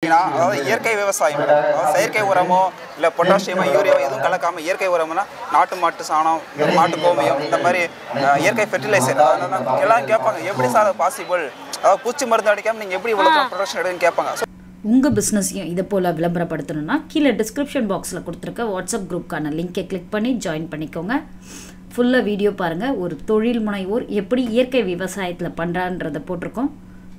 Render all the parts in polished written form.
பார்த்தீங்கன்னா அதாவது இயற்கை விவசாயம் அதாவது செயற்கை உரமோ இல்லை பொட்டாசியமோ யூரியா எதுவும் கலக்காமல் இயற்கை உரம்னா நாட்டு மாட்டு சாணம் மாட்டு கோமியம் இந்த மாதிரி இயற்கை ஃபெர்டிலைசர் எல்லாம் கேட்பாங்க எப்படி சார் பாசிபிள் அதாவது பூச்சி மருந்து அடிக்காமல் நீங்கள் எப்படி இவ்வளோ ப்ரொடக்ஷன் எடுக்குன்னு கேட்பாங்க. உங்கள் பிஸ்னஸையும் இதை போல் விளம்பரப்படுத்தணும்னா கீழே டிஸ்கிரிப்ஷன் பாக்ஸில் கொடுத்துருக்க வாட்ஸ்அப் குரூப்க்கான லிங்கை கிளிக் பண்ணி ஜாயின் பண்ணிக்கோங்க. ஃபுல்லாக வீடியோ பாருங்கள். ஒரு தொழில் முனைவோர் எப்படி இயற்கை விவசாயத்தில் பண்ணுறான்றதை போட்டிருக்கோம்.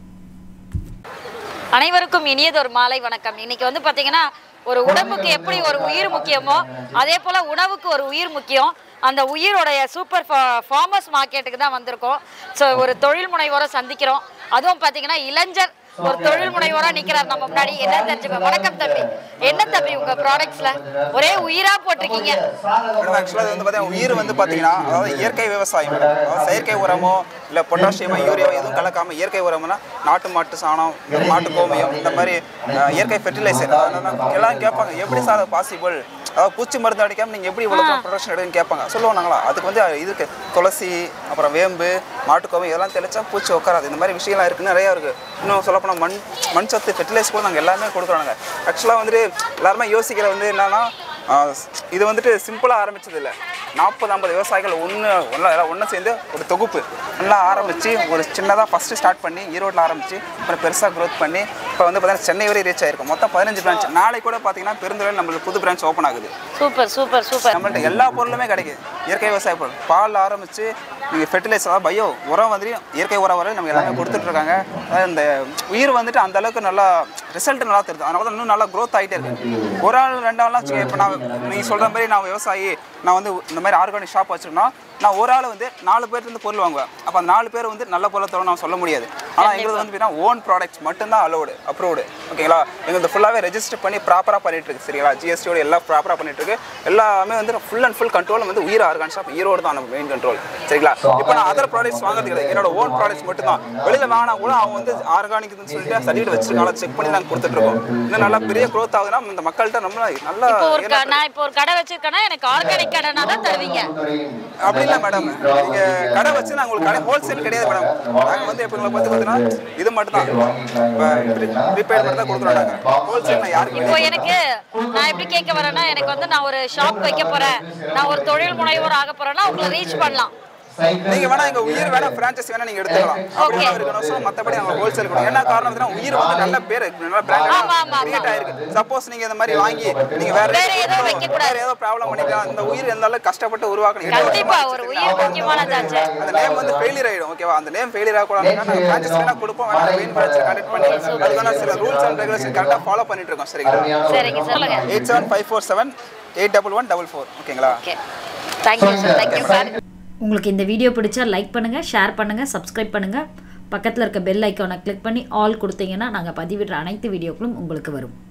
அனைவருக்கும் இனியதொரு மாலை வணக்கம். இன்னைக்கு வந்து பார்த்தீங்கன்னா ஒரு உடம்புக்கு எப்படி ஒரு உயிர் முக்கியமோ அதே போல் உணவுக்கு ஒரு உயிர் முக்கியம். அந்த உயிரோடைய சூப்பர் ஃபார்மர்ஸ் மார்க்கெட்டுக்கு தான் வந்திருக்கோம். ஸோ ஒரு தொழில் முனைவோரை சந்திக்கிறோம். அதுவும் பார்த்தீங்கன்னா இளைஞர் ஒரு தொழில் முனைவோரா நிக்கிறார் நம்ம முன்னாடி. என்ன தெரிஞ்சுக்கோ. வணக்கம் தம்பி. என்ன தம்பி உங்க ப்ராடக்ட்ஸ்ல ஒரே உயிரா போட்டிருக்கீங்க? ஆக்சுவலாக அது வந்து பார்த்தீங்கன்னா உயிர் வந்து பார்த்தீங்கன்னா அதாவது இயற்கை விவசாயம் அதாவது செயற்கை உரமோ இல்லை பொட்டாசியமோ யூரியா எதுவும் கலக்காமல் இயற்கை உரம்னா நாட்டு மாட்டு சாணம் மாட்டு கோமியம் இந்த மாதிரி இயற்கை ஃபெர்டிலைசர் எல்லாம் கேட்பாங்க எப்படி சார் பாசிபிள் அதாவது பூச்சி மருந்து அடிக்காமல் நீங்கள் எப்படி இவ்வளோ ப்ரொடக்ஷன் எடுக்குன்னு கேட்பாங்க. சொல்லுவாங்களா அதுக்கு வந்து இதுக்கு துளசி அப்புறம் வேம்பு மாட்டுக்கோவை இதெல்லாம் தெளிச்சா பூச்சி உட்காராது. இந்த மாதிரி விஷயம்லாம் இருக்குன்னு நிறையா இருக்குது. இன்னும் சொல்லப்போனால் மண் சத்து ஃபெர்டிலைசர் கூட நாங்கள் எல்லாமே கொடுக்குறாங்க. ஆக்சுவலாக வந்துட்டு எல்லாருமே யோசிக்கிற வந்து என்னன்னா இது வந்துட்டு சிம்பிளாக ஆரம்பிச்சது இல்லை. 40-50 விவசாயிகள் ஒன்று சேர்ந்து ஒரு தொகுப்பு நல்லா ஆரம்பித்து ஒரு சின்னதாக ஃபஸ்ட்டு ஸ்டார்ட் பண்ணி ஈரோட்டில் ஆரம்பித்து அப்புறம் பெருசாக க்ரோத் பண்ணி இப்போ வந்து பார்த்தீங்கன்னா சென்னை வரை ரீச் ஆகிருக்கும். மொத்தம் 15 பிரான்ச். நாளைக்கு கூட பார்த்தீங்கன்னா பெருந்துறையில் நம்மளுக்கு புது பிரான்ச் ஓப்பன் ஆகுது. Super super super. நம்மள்ட்ட எல்லா பொருளுமே கிடைக்குது. இயற்கை விவசாய பொருள் பால் ஆரம்பித்து நீங்கள் ஃபெர்டிலைசர் அதாவது பயோ உரம் வந்து இயற்கை உரம் வரை நம்ம எல்லாமே கொடுத்துட்ருக்காங்க. அதாவது இந்த உயிர் வந்துட்டு அந்தளவுக்கு நல்லா ரிசல்ட் நல்லா தருது. அதனால தான் இன்னும் நல்லா க்ரோத் ஆகிட்டே இருக்குது. ஒரு ஆள் 2 ஆள்லாம் இப்போ நான் நீங்கள் சொல்கிற மாதிரி நான் விவசாயி நான் வந்து இந்த மாதிரி ஆர்கானிக் ஷாப் வச்சுருக்கேன்னா நான் ஒரு ஆள் வந்து 4 பேர்லேருந்து பொருள் வாங்குவேன். அப்போ அந்த 4 பேர் வந்து நல்ல பொருளை தரோம் நான் சொல்ல முடியாது. ஆனால் எங்களுக்கு வந்து பார்த்தீங்கன்னா ஓன் ப்ராடக்ட்ஸ் மட்டும்தான் அலோடு அப்ரூவ்டு. ஓகேங்களா? எங்களுக்கு ஃபுல்லாகவே ரெஜிஸ்டர் பண்ணி ப்ராப்பராக பண்ணிட்டு இருக்கு. சரிங்களா? ஜிஎஸ்டியோட எல்லாம் ப்ராப்பராக பண்ணிட்டு இருக்கு. எல்லாமே வந்து ஃபுல் அண்ட் ஃபுல் கண்ட்ரோல் வந்து உயிர் ஆர்கானிக் ஷாப் ஈரோடு தான் நம்ம மெயின் கண்ட்ரோல். சரிங்களா? இப்போ நான் அதர் ப்ராடக்ட்ஸ் வாங்குறது கிடையாது. என்னோட ஓன் ப்ராடக்ட்ஸ் மட்டும் தான். வெளியில் வாங்கினா கூட அவங்க வந்து ஆர்கானிக்னு சொல்லிட்டு சர்டிஃபிகேட் வச்சிருக்காங்க. செக் பண்ணி நாங்கள் கொடுத்துட்ருக்கோம். இன்னும் நல்லா பெரிய க்ரோத் ஆகுதுன்னா இந்த மக்கள்கிட்ட நம்ம நல்லா நான் இப்போ ஒரு கடை வச்சிருக்கேன்னா எனக்கு ஆர்கானிக் கடைனா தான் தருவீங்க? அப்படி இல்லை மேடம். நீங்கள் கடை வச்சு நாங்கள் உங்களுக்கு கடை ஹோல்சேல் கிடையாது மேடம். நாங்கள் வந்து இப்போ உங்களுக்கு வந்து பார்த்தீங்கன்னா இது மட்டும் தான் ப்ரீபெய்ட் மட்டும் தான் கொடுக்குறோம். நாங்கள் ஹோல்சேல் நான் யாருக்கு இப்போ எனக்கு நான் எப்படி கேட்க வரேன்னா எனக்கு வந்து நான் ஒரு ஷாப் வைக்க போகிறேன், நான் ஒரு தொழில் முனைவோர் ஆக போகிறேன்னா உங்களை ரீச் பண்ணலாம். நீங்க வேணா எங்க உயிர் வேணா பிரான்ச்சஸ் வேணா நீங்க எடுத்துக்கலாம். அப்படியே இருக்கணும். சோ மத்தபடி அவங்க ஹோல்சேல் கொடுங்க. என்ன காரணம்னா உயிர் வந்து நல்ல பேர் நல்ல பிராண்ட் கிரியேட் ஆயிருக்கு. சப்போஸ் நீங்க இந்த மாதிரி வாங்கி நீங்க வேற ஏதோ வைக்க கூடாது, ஏதோ ப்ராப்ளம் பண்ணிக்கலாம். இந்த உயிர் எந்த அளவுக்கு கஷ்டப்பட்டு உருவாக்கணும். கண்டிப்பா ஒரு உயிர் முக்கியமானதாச்சு. அந்த நேம் வந்து ஃபெயிலியர் ஆயிடும். ஓகேவா? அந்த நேம் ஃபெயிலியர் ஆக கூடாதுன்னா நாங்க பிரான்ச்சஸ் வேணா கொடுப்போம். வேணா மெயின் பிரான்ச் கான்டாக்ட் பண்ணி அதுக்கான சில ரூல்ஸ் அண்ட் ரெகுலேஷன் கரெக்ட்டா ஃபாலோ பண்ணிட்டு இருக்கோம். சரிங்களா? சரிங்க சொல்லுங்க. 8754781144. ஓகேங்களா? Okay. Thank you sir. Thank you sir. உங்களுக்கு இந்த வீடியோ பிடிச்சா லைக் பண்ணுங்கள், ஷேர் பண்ணுங்கள், சப்ஸ்கிரைப் பண்ணுங்கள். பக்கத்தில் இருக்க பெல் ஐக்கானை கிளிக் பண்ணி ஆல் கொடுத்தீங்கன்னா நாங்கள் பதிவிடுற அனைத்து வீடியோக்களும் உங்களுக்கு வரும்.